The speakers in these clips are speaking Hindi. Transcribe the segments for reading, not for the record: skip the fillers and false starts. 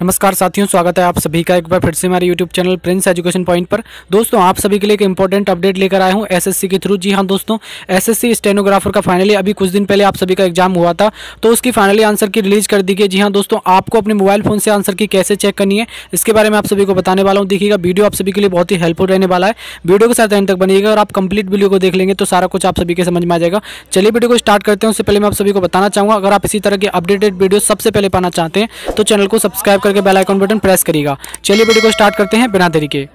नमस्कार साथियों, स्वागत है आप सभी का एक बार फिर से हमारे YouTube channel Prince Education Point पर। दोस्तों, आप सभी के लिए एक इंपॉर्टेंट अपडेट लेकर आया हूं एसएससी के थ्रू। जी हां दोस्तों, एसएससी स्टेनोग्राफर का फाइनली अभी कुछ दिन पहले आप सभी का एग्जाम हुआ था, तो उसकी फाइनली आंसर की रिलीज कर दी गई। जी हां दोस्तों, आपको अपने मोबाइल फोन से आंसर की कैसे चेक करनी है इसके बारे में आप सभी को बताने वाला हूँ। देखिएगा, वीडियो आप सभी के लिए बहुत ही हेल्पफुल रहने वाला है। वीडियो के साथ एंड तक बनिएगा और आप कंप्लीट वीडियो को देख लेंगे तो सारा कुछ आप सभी के समझ में आ जाएगा। चलिए वीडियो को स्टार्ट करते हैं। उससे पहले मैं आप सभी को बताना चाहूँगा, अगर आप इसी तरह के अपडेटेड वीडियो सबसे पहले पाना चाहते हैं तो चैनल को सब्सक्राइब करके बेल आइकन बटन प्रेस करिएगा। चलिए वीडियो को स्टार्ट करते हैं बिना देरी के।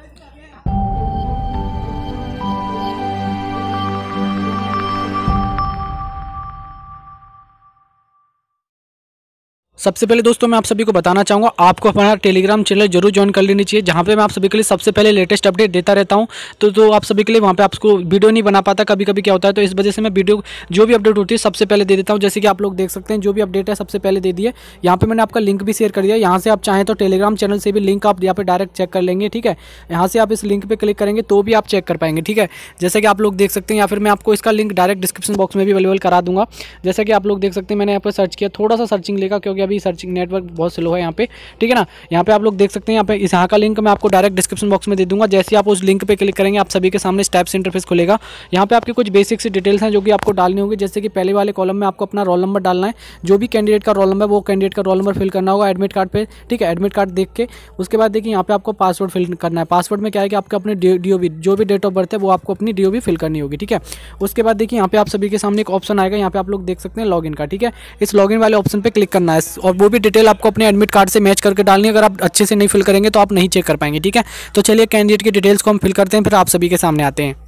सबसे पहले दोस्तों मैं आप सभी को बताना चाहूँगा, आपको हमारा टेलीग्राम चैनल जरूर ज्वाइन कर लेनी चाहिए, जहाँ पे मैं आप सभी के लिए सबसे पहले लेटेस्ट अपडेट देता रहता हूँ। तो आप सभी के लिए वहाँ पे आपको वीडियो नहीं बना पाता, कभी कभी क्या होता है, तो इस वजह से मैं वीडियो जो भी अपडेट होती है सबसे पहले दे देता हूँ। जैसे कि आप लोग देख सकते हैं, जो भी अपडेट है सबसे पहले दे दिए। यहाँ पर मैंने आपका लिंक भी शेयर कर दिया। यहाँ से आप चाहें तो टेलीग्राम चैनल से भी लिंक आप यहाँ पर डायरेक्ट चेक कर लेंगे। ठीक है, यहाँ से आप इस लिंक पर क्लिक करेंगे तो भी आप चेक कर पाएंगे। ठीक है, जैसे कि आप लोग देख सकते हैं, या फिर मैं आपको इसका लिंक डायरेक्ट डिस्क्रिप्शन बॉक्स में भी अवेलेबल करा दूंगा। जैसा कि आप लोग देख सकते हैं, मैंने यहाँ पर सर्च किया, थोड़ा सा सर्चिंग लेगा क्योंकि अभी सर्चिंग नेटवर्क बहुत स्लो है यहाँ पे। ठीक है ना, यहाँ पे आप लोग देख सकते हैं, यहाँ का लिंक मैं आपको डायरेक्ट डिस्क्रिप्शन बॉक्स में दे दूंगा। जैसे आप उस लिंक पे क्लिक करेंगे, आप सभी के सामने इस टाइप से इंटरफेस खुलेगा। यहाँ पे आपकी कुछ बेसिक सी डिटेल्स हैं जो कि आपको डालनी होगी। जैसे कि पहले वाले कॉलम में आपको अपना रोल नंबर डालना है, जो भी कैंडिडेट का रोल नंबर है वो कैंडिडेट का रोल नंबर फिल करना होगा एडमिट कार्ड पे। ठीक है, एडमिट कार्ड देख के उसके बाद देखिए यहाँ पे आपको पासवर्ड फिल करना है। पासवर्ड में क्या है कि आपका अपने DOB जो भी डेट ऑफ बर्थ है वो आपको अपनी DOB फिल करनी होगी। ठीक है, उसके बाद देखिए यहाँ पे आप सभी के सामने एक ऑप्शन आएगा, यहाँ पे आप लोग देख सकते हैं लॉगिन का। ठीक है, इस लॉगिन वाले ऑप्शन पे क्लिक करना है और वो भी डिटेल आपको अपने एडमिट कार्ड से मैच करके डालनी है। अगर आप अच्छे से नहीं फिल करेंगे तो आप नहीं चेक कर पाएंगे। ठीक है, तो चलिए कैंडिडेट की डिटेल्स को हम फिल करते हैं, फिर आप सभी के सामने आते हैं।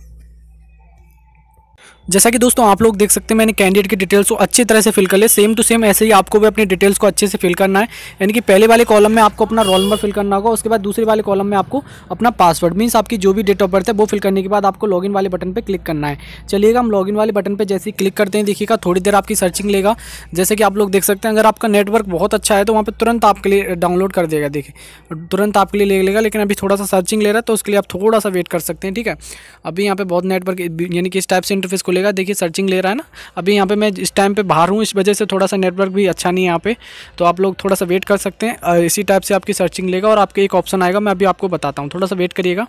जैसा कि दोस्तों आप लोग देख सकते हैं, मैंने कैंडिडेट की डिटेल्स को अच्छी तरह से फिल कर लिया। सेम टू सेम ऐसे ही आपको भी अपनी डिटेल्स को अच्छे से फिल करना है। यानी कि पहले वाले कॉलम में आपको अपना रोल नंबर फिल करना होगा, उसके बाद दूसरे वाले कॉलम में आपको अपना पासवर्ड मीन्स आपकी जो भी डेट ऑफ बर्थ है वो फिल करने के बाद आपको लॉगिन वाले बटन पर क्लिक करना है। चलिएगा, हम लॉगिन वाले बटन पर जैसे ही क्लिक करते हैं, देखिएगा थोड़ी देर आपकी सर्चिंग लेगा। जैसे कि आप लोग देख सकते हैं, अगर आपका नेटवर्क बहुत अच्छा है तो वहाँ पर तुरंत आपके लिए डाउनलोड कर देगा। देखिए तुरंत आपके लिए ले लेगा, लेकिन अभी थोड़ा सा सर्चिंग ले रहा है तो उसके लिए आप थोड़ा सा वेट कर सकते हैं। ठीक है, अभी यहाँ पे बहुत नेटवर्क यानी कि इस टाइप से इंटरफेस खुलेगा। देखिए सर्चिंग ले रहा है ना। अभी यहाँ पे मैं इस टाइम पे बाहर हूँ, इस वजह से थोड़ा सा नेटवर्क भी अच्छा नहीं है यहाँ पे, तो आप लोग थोड़ा सा वेट कर सकते हैं। इसी टाइप से आपकी सर्चिंग लेगा और आपके एक ऑप्शन आएगा, मैं अभी आपको बताता हूँ, थोड़ा सा वेट करिएगा।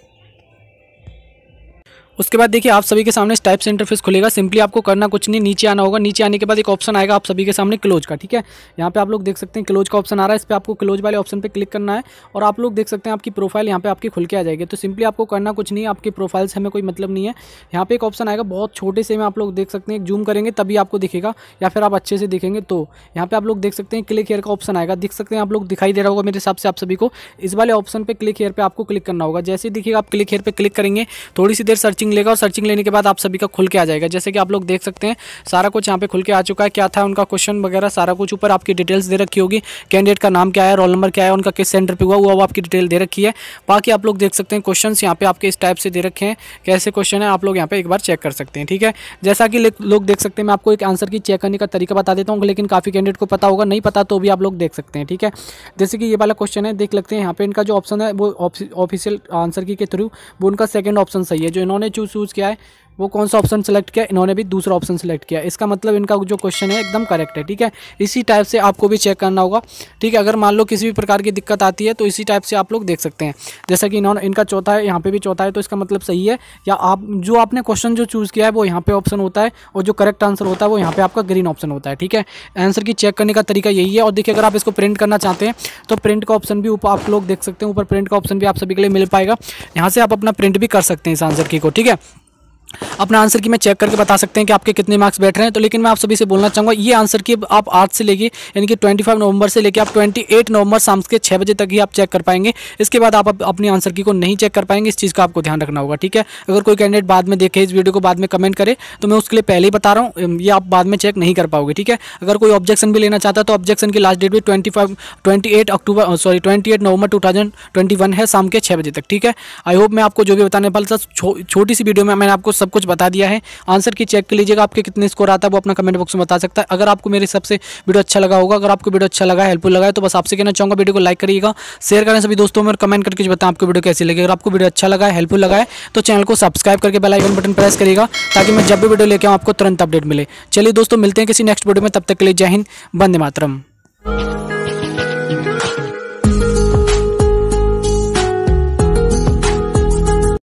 उसके बाद देखिए आप सभी के सामने इस टाइप से इंटरफेस खुलेगा। सिंपली आपको करना कुछ नहीं, नीचे आना होगा। नीचे आने के बाद एक ऑप्शन आएगा आप सभी के सामने क्लोज का। ठीक है, यहाँ पे आप लोग देख सकते हैं क्लोज का ऑप्शन आ रहा है, इस पर आपको क्लोज वाले ऑप्शन पे क्लिक करना है और आप लोग देख सकते हैं आपकी प्रोफाइल यहाँ पे आपकी खुल के आ जाएगी। तो सिंपली आपको करना कुछ नहीं, आपकी प्रोफाइल से हमें कोई मतलब नहीं है। यहाँ पे एक ऑप्शन आएगा बहुत छोटे से में, आप लोग देख सकते हैं, जूम करेंगे तभी आपको दिखेगा या फिर आप अच्छे से देखेंगे तो यहाँ पे आप लोग देख सकते हैं क्लिक हियर का ऑप्शन आएगा। देख सकते हैं आप लोग, दिखाई दे रहा होगा मेरे हिसाब से आप सभी को। इस वाले ऑप्शन पे क्लिक हियर पे आपको क्लिक करना होगा। जैसे ही देखिएगा आप क्लिक हियर पे क्लिक करेंगे, थोड़ी सी देर सर्चिंग लेगा और सर्चिंग लेने के बाद आप सभी का खुल के आ जाएगा। जैसे कि आप लोग देख सकते हैं सारा कुछ यहाँ पे खुल के आ चुका है। क्या था उनका क्वेश्चन वगैरह सारा कुछ ऊपर आपकी डिटेल्स दे रखी होगी। कैंडिडेट का नाम क्या है, रोल नंबर क्या है, उनका किस सेंटर पे हुआ वो आपकी डिटेल दे रखी है। बाकी आप लोग देख सकते हैं क्वेश्चंस यहाँ पे आपके इस टाइप से दे रखे हैं, कैसे क्वेश्चन है आप लोग यहाँ पे एक बार चेक कर सकते हैं। ठीक है, जैसा कि लोग देख सकते हैं, मैं आपको एक आंसर की चेक करने का तरीका बता देता हूँ, लेकिन काफ़ी कैंडिडेट को पता होगा, नहीं पता तो भी आप लोग देख सकते हैं। ठीक है, जैसे कि ये वाला क्वेश्चन है, देख लगते हैं यहाँ पे इनका जो ऑप्शन है वो ऑफिशियल आंसर की के थ्रू वो उनका सेकंड ऑप्शन सही है। जो इन्होंने चूज़ किया है वो कौन सा ऑप्शन सेलेक्ट किया, इन्होंने भी दूसरा ऑप्शन सेलेक्ट किया। इसका मतलब इनका जो क्वेश्चन है एकदम करेक्ट है। ठीक है, इसी टाइप से आपको भी चेक करना होगा। ठीक है, अगर मान लो किसी भी प्रकार की दिक्कत आती है तो इसी टाइप से आप लोग देख सकते हैं। जैसा कि इनका चौथा है, यहाँ पे भी चौथा है, तो इसका मतलब सही है। या आप जो आपने क्वेश्चन जो चूज़ किया है वो यहाँ पे ऑप्शन होता है और जो करेक्ट आंसर होता है वो यहाँ पे आपका ग्रीन ऑप्शन होता है। ठीक है, आंसर की चेक करने का तरीका यही है। और देखिए अगर आप इसको प्रिंट करना चाहते हैं तो प्रिंट का ऑप्शन भी ऊपर आप लोग देख सकते हैं, ऊपर प्रिंट का ऑप्शन भी आप सभी के लिए मिल पाएगा। यहाँ से आप अपना प्रिंट भी कर सकते हैं इस आंसर की को। ठीक है, अपना आंसर की मैं चेक करके बता सकते हैं कि आपके कितने मार्क्स बैठ रहे हैं। तो लेकिन मैं आप सभी से बोलना चाहूँगा, ये आंसर की आप आज से लेके यानी कि 25 नवंबर से लेके आप 28 नवंबर शाम के 6 बजे तक ही आप चेक कर पाएंगे। इसके बाद आप अपनी आंसर की को नहीं चेक कर पाएंगे। इस चीज़ का आपको ध्यान रखना होगा। ठीक है, अगर कोई कैंडिडेट बाद में देखे इस वीडियो को, बाद में कमेंट करे, तो मैं उसके लिए पहले ही बता रहा हूँ, ये आप बाद में चेक नहीं कर पाओगे। ठीक है, अगर कोई ऑब्जेक्शन भी लेना चाहता है तो ऑब्जेक्शन की लास्ट डेट भी 28 नवंबर 2021 है शाम के 6 बजे तक। ठीक है, आई होप मैं आपको जो भी बताने वाला था छोटी सी वीडियो में मैंने आपको सब कुछ बता दिया है। आंसर की चेक कर लीजिएगा, आपके कितने स्कोर आता है वो अपना कमेंट बॉक्स में बता सकता है। अगर आपको मेरे सबसे वीडियो अच्छा लगा होगा, अगर आपको वीडियो अच्छा लगा है, हेल्पफुल लगा है, तो बस आपसे कहना चाहूँगा वीडियो को लाइक करिएगा, शेयर करें सभी दोस्तों में और कमेंट करके बताएं आपको वीडियो कैसी लगी। अगर आपको वीडियो अच्छा लगा है, हेल्पफुल लगा है, तो चैनल को सब्सक्राइब करके बेल आइकन बटन प्रेस करिएगा ताकि मैं जब भी वीडियो लेके आऊँ आपको तुरंत अपडेट मिले। चलिए दोस्तों, मिलते हैं किसी नेक्स्ट वीडियो में, तब तक के लिए जय हिंद, वंदे मातरम।